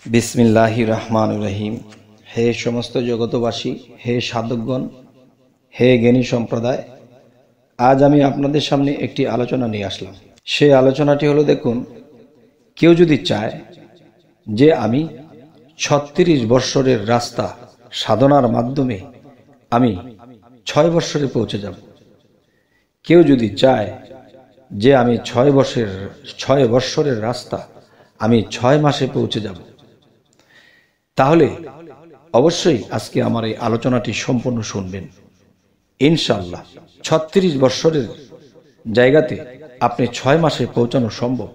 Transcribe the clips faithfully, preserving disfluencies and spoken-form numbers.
বিসমিল্লাহির রহমানির রহিম। হে সমস্ত জগতবাসী, হে সাধকগণ, হে জ্ঞানী সম্প্রদায়, আজ আমি আপনাদের সামনে একটি আলোচনা নিয়ে আসলাম। সেই আলোচনাটি হলো, দেখুন, কেউ যদি চায় যে আমি ছত্রিশ বৎসরের রাস্তা সাধনার মাধ্যমে আমি ছয় বৎসরে পৌঁছে যাব, কেউ যদি চায় যে আমি ছয় বছরের ছয় বৎসরের রাস্তা আমি ছয় মাসে পৌঁছে যাব, তাহলে অবশ্যই আজকে আমার এই আলোচনাটি সম্পূর্ণ শুনবেন। ইনশাআল্লাহ ছত্রিশ বৎসরের জায়গাতে আপনি ছয় মাসে পৌঁছানো সম্ভব।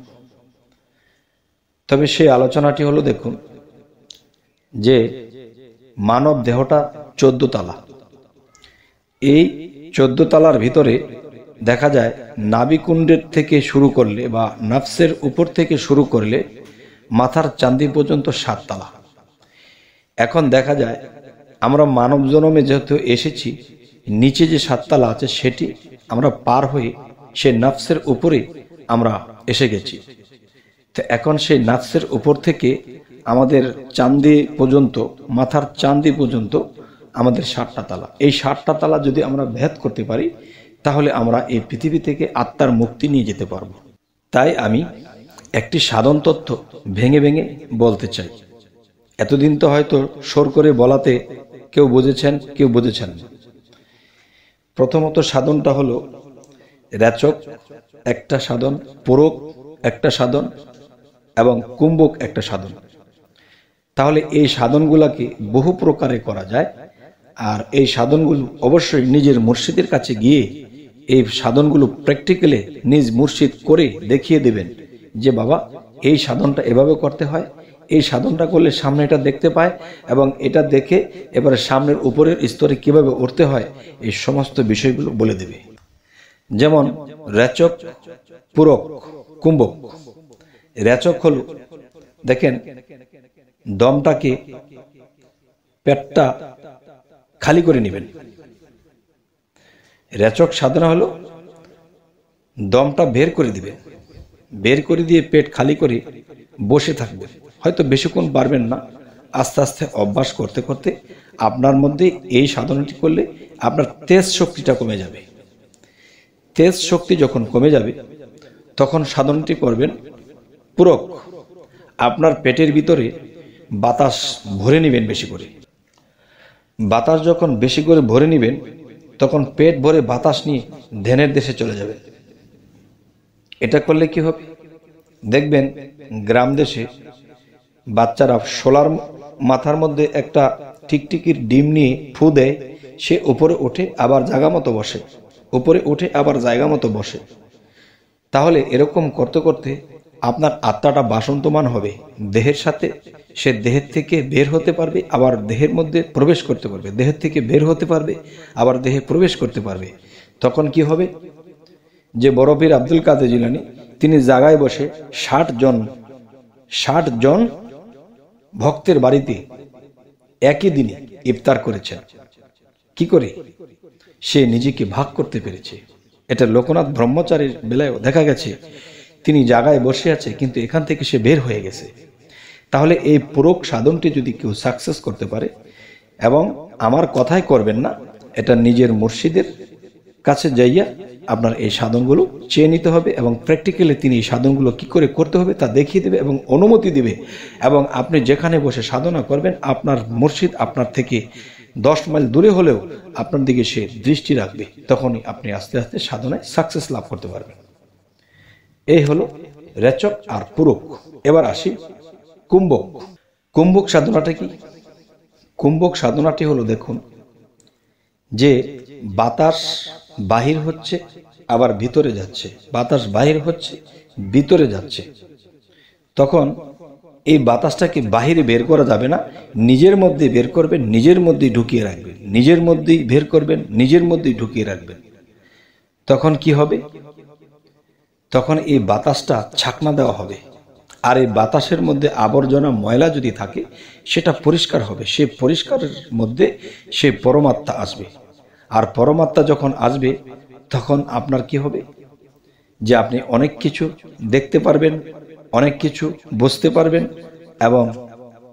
তবে সেই আলোচনাটি হলো, দেখুন, যে মানব দেহটা চোদ্দ তালা। এই চোদ্দ তালার ভিতরে দেখা যায় নাভিকুণ্ডের থেকে শুরু করলে বা নাফসের উপর থেকে শুরু করলে মাথার চাঁদি পর্যন্ত সাত তালা। এখন দেখা যায় আমরা মানব জন্মে যেহেতু এসেছি, নিচে যে সাততলা আছে সেটি আমরা পার হয়ে সে নাফসের উপরে আমরা এসে গেছি। তো এখন সেই নাফসের উপর থেকে আমাদের চাঁদি পর্যন্ত, মাথার চাঁদি পর্যন্ত আমাদের ষাটটা তালা। এই ষাটটা তালা যদি আমরা ভেদ করতে পারি, তাহলে আমরা এই পৃথিবী থেকে আত্মার মুক্তি নিয়ে যেতে পারবো। তাই আমি একটি সাধন তত্ত্ব ভেঙে ভেঙে বলতে চাই। এতদিন তো হয়তো সর করে বলাতে কেউ বুঝেছেন, কেউ বুঝেছেন না। প্রথমত সাধনটা হলো রেচক একটা সাধন, পূরক একটা সাধন এবং কুম্ভক একটা সাধন। তাহলে এই সাধনগুলোকে বহু প্রকারে করা যায়। আর এই সাধনগুলো অবশ্যই নিজের মুর্শিদের কাছে গিয়ে এই সাধনগুলো প্র্যাকটিক্যালি নিজ মুর্শিদ করে দেখিয়ে দেবেন যে বাবা এই সাধনটা এভাবে করতে হয়, এই সাধনটা করলে সামনে এটা দেখতে পায় এবং এটা দেখে এবারে সামনের উপরের স্তরে কিভাবে উঠতে হয় এই সমস্ত বিষয়গুলো বলে দেবে। যেমন রেচক, পূরক, কুম্ভক। রেচক হলো, দেখেন, দমটাকে, পেটটা খালি করে নেবেন। রেচক সাধনা হলো দমটা বের করে দিবেন, বের করে দিয়ে পেট খালি করে বসে থাকবেন। হয়তো বেশিক্ষণ পারবেন না, আস্তে আস্তে অভ্যাস করতে করতে আপনার মধ্যে এই সাধনাটি করলে আপনার তেজ শক্তিটা কমে যাবে। তেজ শক্তি যখন কমে যাবে তখন সাধনাটি করবেন পূরক। আপনার পেটের ভিতরে বাতাস ভরে নেবেন বেশি করে। বাতাস যখন বেশি করে ভরে নেবেন তখন পেট ভরে বাতাস নিয়ে ধ্যানের দেশে চলে যাবে। এটা করলে কি হবে, দেখবেন গ্রাম দেশে বাচ্চারা সোলার মাথার মধ্যে একটা টিকটিকির ডিম নিয়ে ফু দেয়, সে উপরে ওঠে আবার জায়গা মতো বসে, উপরে উঠে আবার জায়গা মতো বসে। তাহলে এরকম করতে করতে আপনার আত্মাটা বাসন্তমান হবে দেহের সাথে। সে দেহের থেকে বের হতে পারবে, আবার দেহের মধ্যে প্রবেশ করতে পারবে, দেহের থেকে বের হতে পারবে, আবার দেহে প্রবেশ করতে পারবে। তখন কি হবে, যে বড় পীর আব্দুল কাদের জিলানী তিনি জায়গায় বসে ষাট জন ষাট জন ভক্তের বাড়িতে একই দিনে ইফতার করেছেন। কি করে? সে নিজেকে ভাগ করতে পেরেছে। এটা লোকনাথ ব্রহ্মচারীর বেলায় দেখা গেছে, তিনি জায়গায় বসে আছে কিন্তু এখান থেকে সে বের হয়ে গেছে। তাহলে এই পূরক সাধনটি যদি কেউ সাকসেস করতে পারে, এবং আমার কথাই করবেন না, এটা নিজের মুর্শিদের কাছে যাইয়া আপনার এই সাধনগুলো চেয়ে নিতে হবে এবং প্র্যাকটিক্যালি তিনি এই সাধনগুলো কি করে করতে হবে তা দেখিয়ে দেবে এবং অনুমতি দেবে। এবং আপনি যেখানে বসে সাধনা করবেন আপনার মুর্শিদ আপনার থেকে দশ মাইল দূরে হলেও আপনার দিকে সে দৃষ্টি রাখবে। তখনই আপনি আস্তে আস্তে সাধনায় সাকসেস লাভ করতে পারবেন। এই হলো রেচক আর পূরক। এবার আসি কুম্ভক। কুম্ভক সাধনাটা কি? কুম্ভক সাধনাটি হলো, দেখুন, যে বাতাস বাহির হচ্ছে আবার ভিতরে যাচ্ছে, বাতাস বাহির হচ্ছে ভিতরে যাচ্ছে। তখন এই বাতাসটাকে বাহিরে বের করা যাবে না, নিজের মধ্যে বের করবেন, নিজের মধ্যেই ঢুকিয়ে রাখবেন, নিজের মধ্যেই বের করবেন, নিজের মধ্যেই ঢুকিয়ে রাখবেন। তখন কি হবে, তখন এই বাতাসটা ছাকনা দেওয়া হবে। আর এই বাতাসের মধ্যে আবর্জনা ময়লা যদি থাকে সেটা পরিষ্কার হবে। সে পরিষ্কারের মধ্যে সে পরমাত্মা আসবে। আর পরমাত্মা যখন আসবে তখন আপনার কি হবে, যে আপনি অনেক কিছু দেখতে পারবেন, অনেক কিছু বুঝতে পারবেন এবং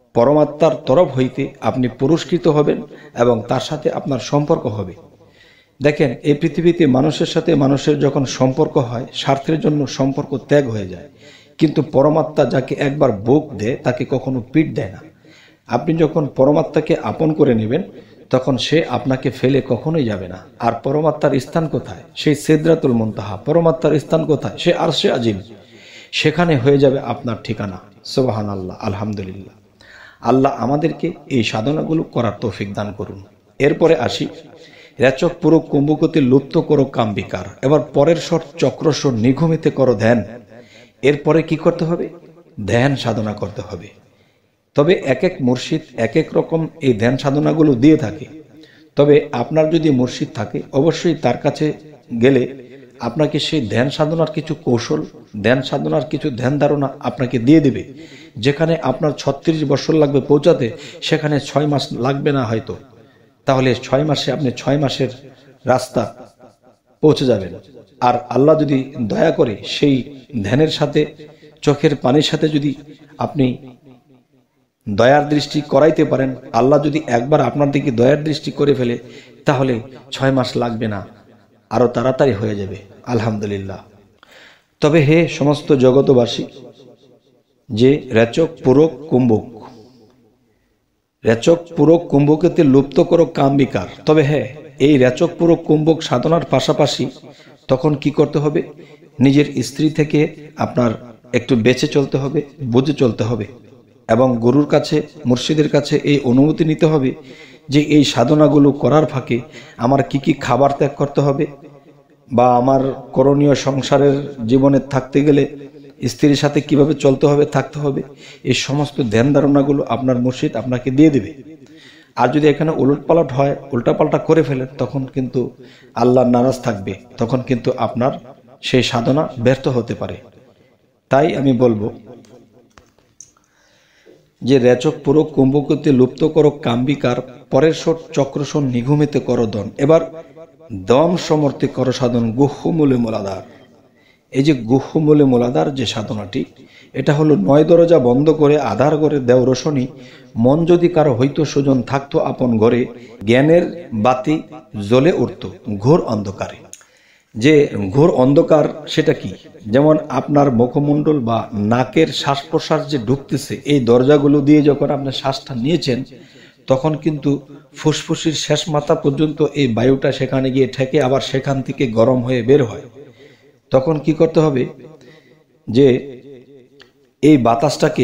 পরমাত্মার তরফ হইতে আপনি পুরস্কৃত হবেন এবং তার সাথে আপনার সম্পর্ক হবে। দেখেন, এই পৃথিবীতে মানুষের সাথে মানুষের যখন সম্পর্ক হয়, স্বার্থের জন্য সম্পর্ক ত্যাগ হয়ে যায়, কিন্তু পরমাত্মা যাকে একবার বুক দেয় তাকে কখনো পিঠ দেয় না। আপনি যখন পরমাত্মাকে আপন করে নেবেন তখন সে আপনাকে ফেলে কখনোই যাবে না। আর পরমাত্মার স্থান কোথায়? সেই সিদরাতুল মুনতাহা। পরমাত্মার স্থান কোথায়? সে আরশে আজিম। সেখানে হয়ে যাবে আপনার ঠিকানা। সুবহানাল্লাহ, আলহামদুলিল্লাহ। আল্লাহ আমাদেরকে এই সাধনাগুলো করার তৌফিক দান করুন। এরপরে আসি, রেচক পুরো কুম্ভকতে লুপ্ত করো কাম্বিকার। এবার পরের স্বর চক্রস্বর নিঘুমিতে করো ধ্যান। এরপরে কি করতে হবে? ধ্যান সাধনা করতে হবে। তবে এক এক মুর্শিদ এক এক রকম এই ধ্যান সাধনাগুলো দিয়ে থাকে। তবে আপনার যদি মুর্শিদ থাকে, অবশ্যই তার কাছে গেলে আপনাকে সেই ধ্যান সাধনার কিছু কৌশল, ধ্যান সাধনার কিছু ধ্যান ধারণা আপনাকে দিয়ে দেবে। যেখানে আপনার ছত্রিশ বছর লাগবে পৌঁছাতে, সেখানে ছয় মাস লাগবে না হয়তো। তাহলে ছয় মাসে আপনি ছয় মাসের রাস্তা পৌঁছে যাবেন। আর আল্লাহ যদি দয়া করে সেই ধ্যানের সাথে চোখের পানির সাথে যদি আপনি দয়ার দৃষ্টি করাইতে পারেন, আল্লাহ যদি একবার আপনার দিকে দয়ার দৃষ্টি করে ফেলে, তাহলে ছয় মাস লাগবে না, আরো তাড়াতাড়ি হয়ে যাবে। আলহামদুলিল্লাহ। তবে হে সমস্ত জগতবাসী, যে রেচক পুরক কুম্ভক, রেচক পুরক কুম্ভকেতে লুপ্ত করো কাম্বিকার। তবে হ্যাঁ, এই রেচক পুরক কুম্ভক সাধনার পাশাপাশি তখন কি করতে হবে? নিজের স্ত্রী থেকে আপনার একটু বেঁচে চলতে হবে, বুঝে চলতে হবে এবং গুরুর কাছে, মুর্শিদের কাছে এই অনুমতি নিতে হবে যে এই সাধনাগুলো করার ফাঁকে আমার কি কি খাবার ত্যাগ করতে হবে, বা আমার করণীয় সংসারের জীবনে থাকতে গেলে স্ত্রীর সাথে কিভাবে চলতে হবে, থাকতে হবে। এই সমস্ত ধ্যান ধারণাগুলো আপনার মুর্শিদ আপনাকে দিয়ে দেবে। আর যদি এখানে উলটপালট হয়, উল্টাপাল্টা করে ফেলেন, তখন কিন্তু আল্লাহ নারাজ থাকবে, তখন কিন্তু আপনার সেই সাধনা ব্যর্থ হতে পারে। তাই আমি বলবো যে রেচক পুরো কুম্ভকতে লুপ্ত করো কাম্বিকার, পরের স্বর চক্রসন নিঘুমিতে করো দন। এবার দম সমর্থে করো সাধন গুহ্যমূলে মোলাদার। এই যে গুহ্যমূলে মোলাদার যে সাধনাটি, এটা হলো নয় দরজা বন্ধ করে আধার করে দেও রোশনী। মন যদি কারো হইতো সুজন থাকতো আপন ঘরে, জ্ঞানের বাতি জ্বলে উঠত ঘোর অন্ধকারে। যে ঘোর অন্ধকার সেটা কি? যেমন আপনার মুখমণ্ডল বা নাকের শ্বাস প্রশ্বাস যে ঢুকতেছে, এই দরজাগুলো দিয়ে যখন আপনি শ্বাসটা নিয়েছেন, তখন কিন্তু ফুসফুসির শেষ মাথা পর্যন্ত এই বায়ুটা সেখানে গিয়ে ঠেকে, আবার সেখান থেকে গরম হয়ে বের হয়। তখন কি করতে হবে? যে এই বাতাসটাকে,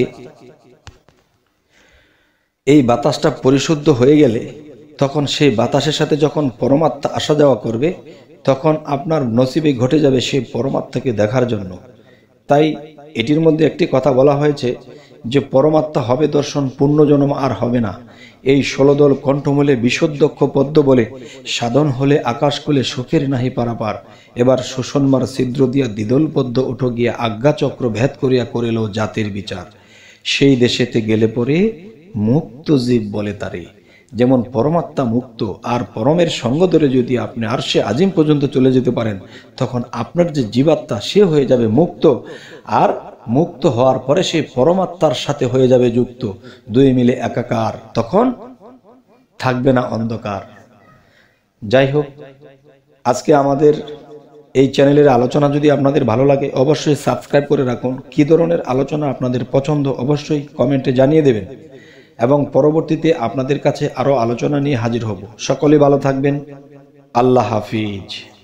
এই বাতাসটা পরিশুদ্ধ হয়ে গেলে তখন সেই বাতাসের সাথে যখন পরমাত্মা আসা যাওয়া করবে, তখন আপনার নসিবে ঘটে যাবে সেই পরমাত্মাকে দেখার জন্য। তাই এটির মধ্যে একটি কথা বলা হয়েছে যে পরমাত্মা হবে দর্শন, পুণ্যজন্ম আর হবে না। এই ষোলদল কণ্ঠমূলে বিশুদ্ধক্ষ পদ্ম বলে, সাধন হলে আকাশকুলে সুখের নাহি পারাপার। এবার শোষণমার ছিদ্র দিয়া দ্বিদল পদ্ম উঠো গিয়া আজ্ঞাচক্র ভেদ করিয়া করিল জাতির বিচার। সেই দেশেতে গেলে পরে মুক্ত জীব বলে তারে। যেমন পরমাত্মা মুক্ত, আর পরমের সঙ্গ ধরে যদি আপনি আরশে আজিম পর্যন্ত চলে যেতে পারেন, তখন আপনার যে জীবাত্মা সে হয়ে যাবে মুক্ত। আর মুক্ত হওয়ার পরে সেই পরমাত্মার সাথে হয়ে যাবে যুক্ত, দুই মিলে একাকার, তখন থাকবে না অন্ধকার। যাই হোক, আজকে আমাদের এই চ্যানেলের আলোচনা যদি আপনাদের ভালো লাগে, অবশ্যই সাবস্ক্রাইব করে রাখুন। কি ধরনের আলোচনা আপনাদের পছন্দ অবশ্যই কমেন্টে জানিয়ে দেবেন, এবং পরবর্তীতে আপনাদের কাছে আরো আলোচনা নিয়ে হাজির হব। সকলে ভালো থাকবেন। আল্লাহ হাফিজ।